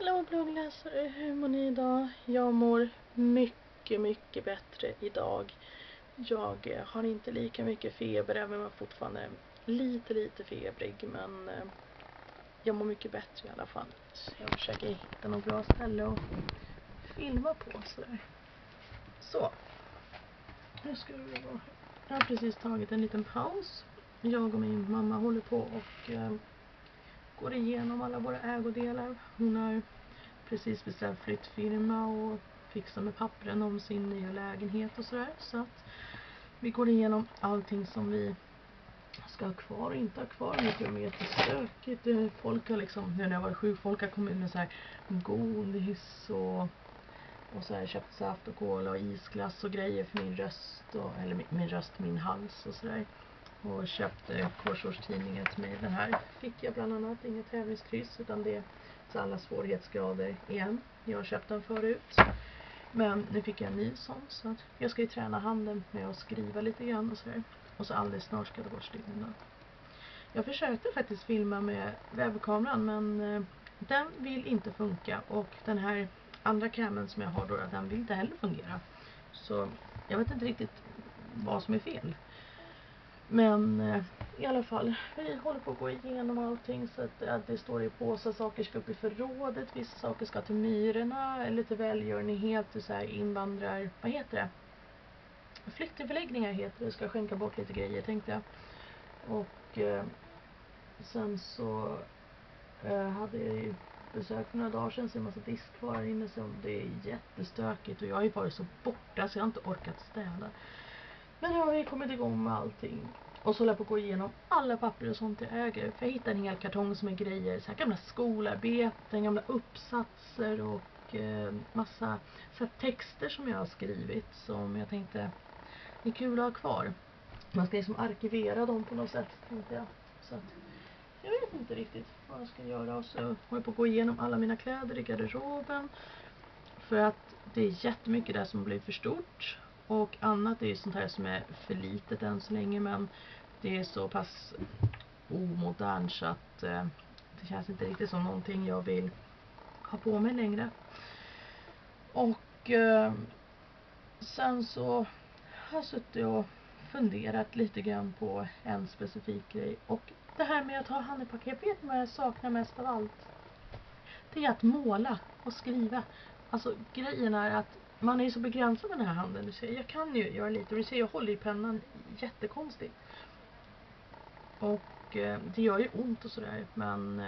Hallå bloggläsare, hur mår ni idag? Jag mår mycket bättre idag. Jag har inte lika mycket feber, även om jag fortfarande är lite febrig. Men jag mår mycket bättre i alla fall. Så jag försöker hitta något bra ställe att filma på sådär. Så, nu ska vi gå. Jag har precis tagit en liten paus. Jag och min mamma håller på och går igenom alla våra ägodelar. Hon har precis beställt flyttfirma och fixar med pappren om sin nya lägenhet och sådär. Så att vi går igenom allting som vi ska ha kvar och inte ha kvar. Det är jättestökigt. Folk har liksom, nu när jag var sjuk, folk har kommit med så här godis och så här köpt saft och cola och isglass och grejer för min röst eller min röst, min hals och sådär. Och köpte korsordstidningen till mig. Den här fick jag bland annat, inget tävlingskryss, utan det är till alla svårighetsgrader igen. Jag har köpt den förut, men nu fick jag en ny sån, så att jag ska ju träna handen med att skriva lite grann och sådär. Och så alldeles snart ska det vara styggen. Jag försökte faktiskt filma med webbkameran, men den vill inte funka, och den här andra camen som jag har då, den vill inte heller fungera. Så jag vet inte riktigt vad som är fel. Men i alla fall, vi håller på att gå igenom allting, så att det står i påsar, saker ska upp i förrådet, vissa saker ska till myrorna eller till välgörenhet, till så här invandrar, vad heter det? Flyktingförläggningar heter det, ska skänka bort lite grejer tänkte jag. Och sen så hade jag ju besök för några dagar sedan, så en massa disk kvar här inne, så det är jättestökigt och jag har ju varit så borta så jag har inte orkat städa. Men nu har vi kommit igång med allting. Och så håller jag på att gå igenom alla papper och sånt jag äger. För jag hittade en hel kartong som är grejer. Så här gamla skolarbeten, gamla uppsatser och massa så här texter som jag har skrivit. Som jag tänkte det är kul att ha kvar. Man ska liksom arkivera dem på något sätt, tänkte jag. Så att, jag vet inte riktigt vad jag ska göra. Och så håller jag på att gå igenom alla mina kläder i garderoben. För att det är jättemycket där som blir för stort. Och annat är ju sånt här som är för litet än så länge, men det är så pass omodernt så att det känns inte riktigt som någonting jag vill ha på mig längre. Och sen så har jag suttit och funderat lite grann på en specifik grej. Och det här med att ha hand i paket, vet vad jag saknar mest av allt? Det är att måla och skriva. Alltså grejen är att man är så begränsad med den här handen. Du ser, jag kan ju göra lite. Och du ser, jag håller i pennan jättekonstigt. Och det gör ju ont och sådär. Men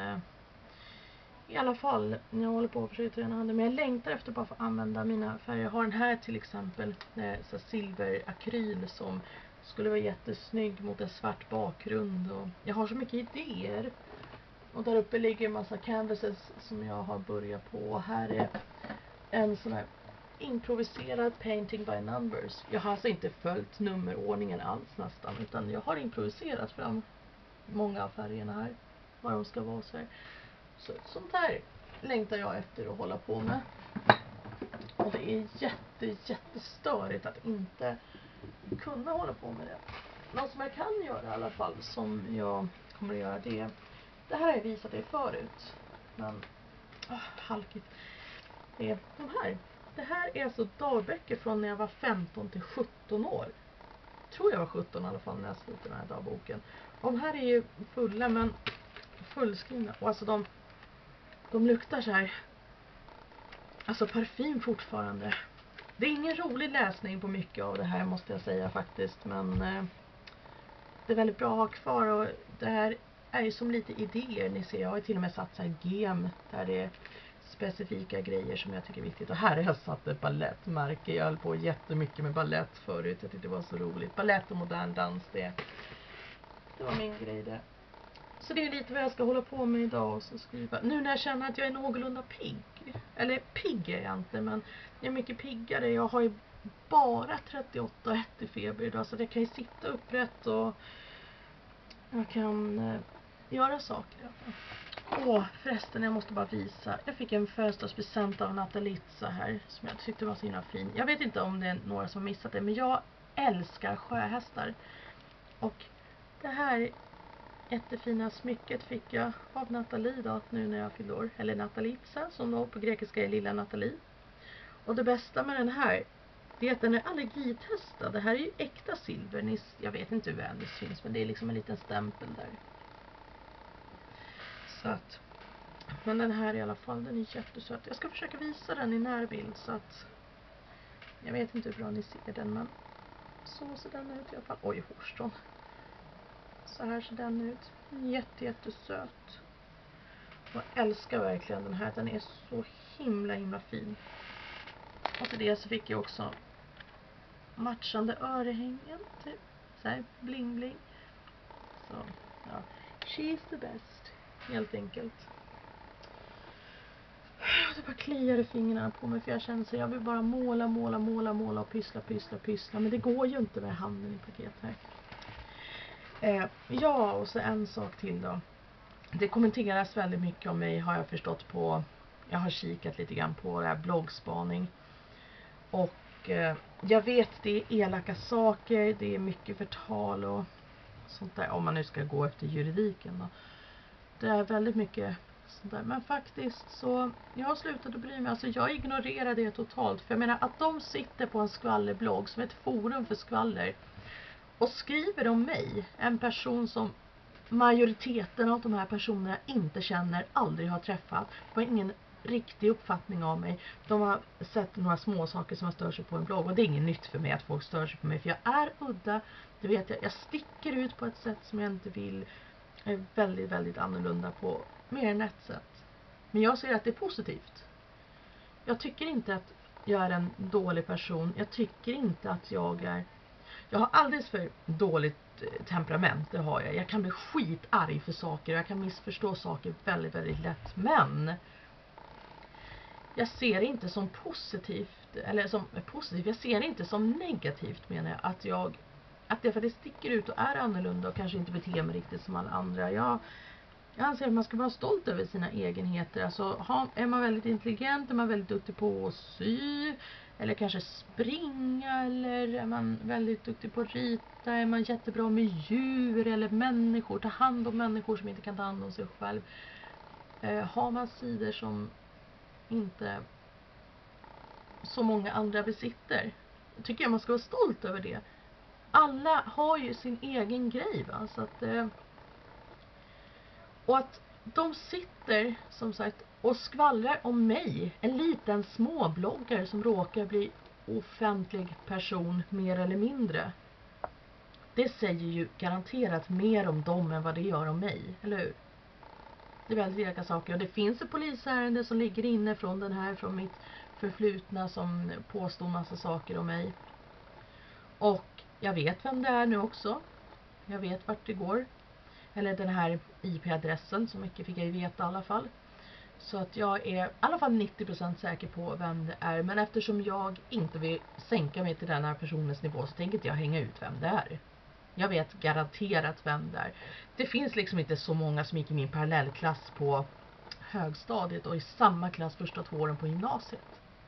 i alla fall, jag håller på att försöka träna handen. Men jag längtar efter bara för att använda mina färger. Jag har den här till exempel. Så silverakryl som skulle vara jättesnygg mot en svart bakgrund. Och jag har så mycket idéer. Och där uppe ligger en massa canvases som jag har börjat på. Här är en sån här improviserad painting by numbers. Jag har alltså inte följt nummerordningen alls nästan, utan jag har improviserat fram många av färgerna här. Vad de ska vara så här. Så sånt här längtar jag efter att hålla på med. Och det är jättestörigt att inte kunna hålla på med det. Något som jag kan göra i alla fall, som jag kommer att göra, det här har jag visat er förut, men halkigt. Det är de här. Det här är alltså dagböcker från när jag var 15 till 17 år. Tror jag var 17 i alla fall när jag slutade den här dagboken. Och de här är ju fulla, men fullskrivna. Och alltså de luktar så här. Alltså parfym fortfarande. Det är ingen rolig läsning på mycket av det här, måste jag säga faktiskt. Men det är väldigt bra att ha kvar. Och det här är ju som lite idéer. Ni ser, jag har till och med satt så här gem där det är specifika grejer som jag tycker är viktigt. Och här har jag satt ett ballettmärke. Jag höll på jättemycket med ballett förut. Jag tyckte det var så roligt. Ballett och modern dans, det var min grej det. Så det är lite vad jag ska hålla på med idag och så skriva. Nu när jag känner att jag är någorlunda pigg. Eller pigg är jag inte, men jag är mycket piggare. Jag har ju bara 38,1 i feber idag, så jag kan ju sitta upprätt och jag kan göra saker. Förresten, jag måste bara visa. Jag fick en födelsedagspresent av Natalitza här som jag tyckte var så himla fin. Jag vet inte om det är några som har missat det, men jag älskar sjöhästar. Och det här jättefina smycket fick jag av Nathalie då, nu när jag fyllde år. Eller Natalitsa, som då på grekiska är lilla Nathalie. Och det bästa med den här, det är att den är allergitestad. Det här är ju äkta silver. Jag vet inte hur väl det syns, men det är liksom en liten stämpel där. Så att, men den här i alla fall, den är jättesöt. Jag ska försöka visa den i närbild så att, jag vet inte hur bra ni ser den, men så ser den ut i alla fall. Oj, hårstrån. Så här ser den ut. Jättesöt. Jag älskar verkligen den här. Den är så himla fin. Och till det så fick jag också matchande örehängen. Typ. Så här, bling bling. Så, ja. She's the best. Helt enkelt. Det bara kliar i fingrarna på mig. För jag känner så jag vill bara måla och pyssla. Men det går ju inte med handen i paket här. Ja, och så en sak till då. Det kommenteras väldigt mycket om mig, har jag förstått på. Jag har kikat lite grann på det här bloggspaning. Och jag vet det är elaka saker, det är mycket förtal och sånt där. Om man nu ska gå efter juridiken då. Det är väldigt mycket sånt där. Men faktiskt så, jag har slutat att bry mig. Alltså jag ignorerar det totalt. För jag menar att de sitter på en skvallerblogg som ett forum för skvaller. Och skriver om mig, en person som majoriteten av de här personerna inte känner, aldrig har träffat, har ingen riktig uppfattning av mig. De har sett några små saker som har stört sig på en blogg, och det är inget nytt för mig att folk stör sig på mig, för jag är udda, det vet jag. Jag sticker ut på ett sätt som jag inte vill. Jag är väldigt annorlunda på mer än ett sätt. Men jag ser att det är positivt. Jag tycker inte att jag är en dålig person. Jag tycker inte att jag har alldeles för dåligt temperament, det har jag. Jag kan bli skitarg för saker och jag kan missförstå saker väldigt lätt. Men jag ser det inte som positivt, eller som positivt, jag ser det inte som negativt, menar jag. Att det faktiskt sticker ut och är annorlunda och kanske inte beter mig riktigt som alla andra. Jag anser att man ska vara stolt över sina egenheter. Alltså är man väldigt intelligent, är man väldigt duktig på att sy, eller kanske springa, eller är man väldigt duktig på att rita, är man jättebra med djur eller människor, ta hand om människor som inte kan ta hand om sig själv. Har man sidor som inte så många andra besitter, tycker jag man ska vara stolt över det. Alla har ju sin egen grej, va? Så att och att de sitter som sagt och skvallrar om mig, en liten småbloggare som råkar bli offentlig person mer eller mindre. Det säger ju garanterat mer om dem än vad det gör om mig, eller hur? Det är väldigt olika saker, och det finns ett polisärende som ligger inne från den här, från mitt förflutna, som påstår massa saker om mig. Och jag vet vem det är nu också. Jag vet vart det går. Eller den här IP-adressen, så mycket fick jag ju veta i alla fall. Så att jag är i alla fall 90% säker på vem det är. Men eftersom jag inte vill sänka mig till den här personens nivå, så tänker inte jag hänga ut vem det är. Jag vet garanterat vem det är. Det finns liksom inte så många som gick i min parallellklass på högstadiet och i samma klass första 2 åren på gymnasiet.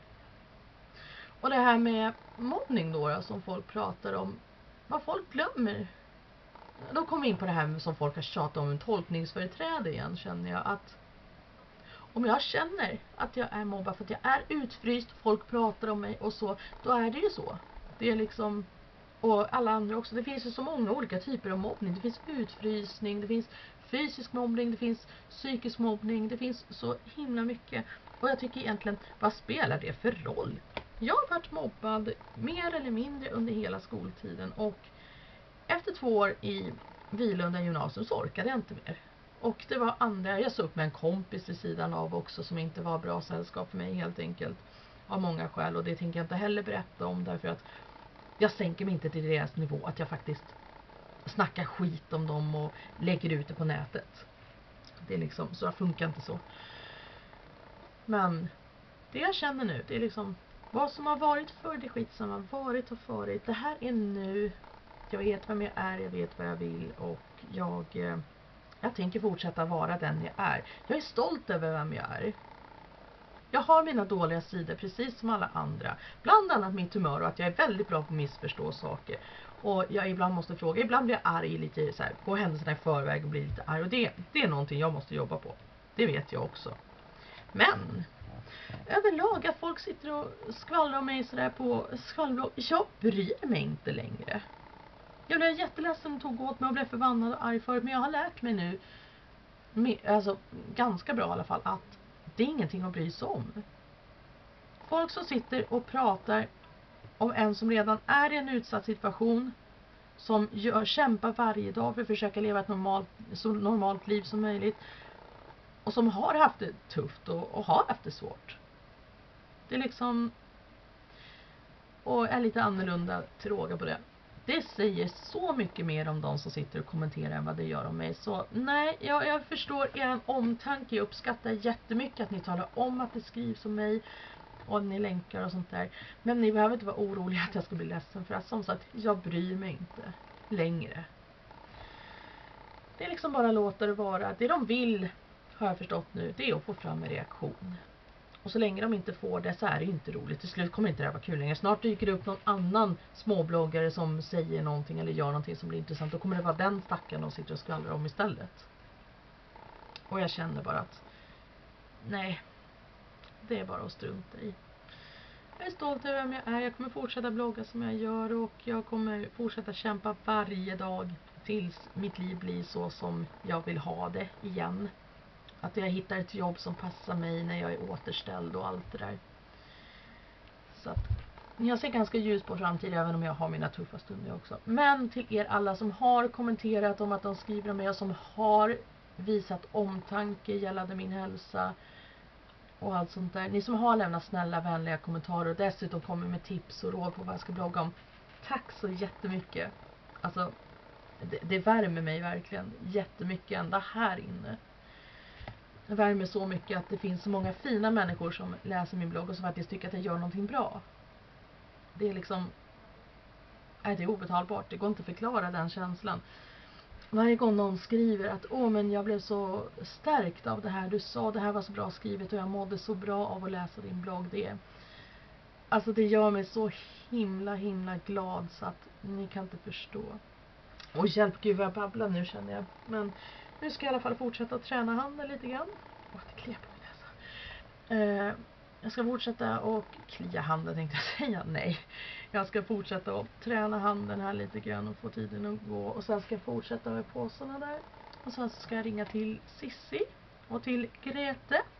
Och det här med mobbning då, som folk pratar om, vad folk glömmer. Då kommer vi in på det här som folk har tjatat om, en tolkningsföreträde igen, känner jag. Att om jag känner att jag är mobbad för att jag är utfryst, folk pratar om mig och så, då är det ju så. Det är liksom, och alla andra också. Det finns ju så många olika typer av mobbning. Det finns utfrysning, det finns fysisk mobbning, det finns psykisk mobbning, det finns så himla mycket. Och jag tycker egentligen, vad spelar det för roll? Jag har varit mobbad mer eller mindre under hela skoltiden, och efter 2 år i Vilunda gymnasium så orkade jag inte mer. Och det var andra, jag såg upp med en kompis vid sidan av också som inte var bra sällskap för mig helt enkelt. Av många skäl, och det tänker jag inte heller berätta om, därför att jag sänker mig inte till deras nivå att jag faktiskt snackar skit om dem och lägger ut det på nätet. Det är liksom, så funkar inte så. Men det jag känner nu, det är liksom, vad som har varit för det skit som har varit och farit. Det här är nu. Jag vet vem jag är, jag vet vad jag vill, och jag tänker fortsätta vara den jag är. Jag är stolt över vem jag är. Jag har mina dåliga sidor precis som alla andra. Bland annat mitt humör och att jag är väldigt bra på att missförstå saker. Och jag ibland måste fråga, ibland blir jag arg lite så här, gå händelserna i förväg och bli lite arg. Och det är någonting jag måste jobba på. Det vet jag också. Men överlag att folk sitter och skvallrar om mig sådär på skvallblogg. Jag bryr mig inte längre. Jag blev jätteledsen och tog åt mig och blev förbannad och arg förut. Men jag har lärt mig nu, alltså ganska bra i alla fall, att det är ingenting att bry sig om. Folk som sitter och pratar om en som redan är i en utsatt situation, som kämpar varje dag för att försöka leva ett så normalt liv som möjligt, och som har haft det tufft och har haft det svårt. Det är liksom, och är lite annorlunda tråga på det. Det säger så mycket mer om de som sitter och kommenterar än vad det gör om mig. Så nej, jag förstår er omtanke. Jag uppskattar jättemycket att ni talar om att det skrivs om mig och ni länkar och sånt där. Men ni behöver inte vara oroliga att jag ska bli ledsen, för att som sagt, jag bryr mig inte längre. Det är liksom bara låta det vara. Det de vill, har jag förstått nu, det är att få fram en reaktion. Och så länge de inte får det så är det inte roligt. Till slut kommer inte det här vara kul längre. Snart dyker det upp någon annan småbloggare som säger någonting eller gör någonting som blir intressant. Då kommer det vara den stackaren de sitter och skvallrar om istället. Och jag känner bara att nej, det är bara att strunta i. Jag är stolt över vem jag är. Jag kommer fortsätta blogga som jag gör. Och jag kommer fortsätta kämpa varje dag tills mitt liv blir så som jag vill ha det igen. Att jag hittar ett jobb som passar mig när jag är återställd och allt det där. Så att jag ser ganska ljus på framtiden, även om jag har mina tuffa stunder också. Men till er alla som har kommenterat om att de skriver om mig och som har visat omtanke gällande min hälsa och allt sånt där. Ni som har lämnat snälla, vänliga kommentarer och dessutom kommer med tips och råd på vad jag ska blogga om. Tack så jättemycket. Alltså, det värmer mig verkligen jättemycket ända här inne. Det värmer så mycket att det finns så många fina människor som läser min blogg och som faktiskt tycker att jag gör någonting bra. Det är liksom, det är obetalbart. Det går inte att förklara den känslan. Varje gång någon skriver att men jag blev så stärkt av det här du sa, det här var så bra skrivet och jag mådde så bra av att läsa din blogg. Alltså det gör mig så himla glad så att ni kan inte förstå. Och hjälp, gud vad jag babblar nu känner jag. Men nu ska jag i alla fall fortsätta att träna handen lite grann. Det kliar på min näsa. Jag ska fortsätta och klia handen, tänkte jag säga. Nej, jag ska fortsätta att träna handen här lite grann och få tiden att gå. Och sen ska jag fortsätta med påsarna där. Och sen ska jag ringa till Sissi och till Grete.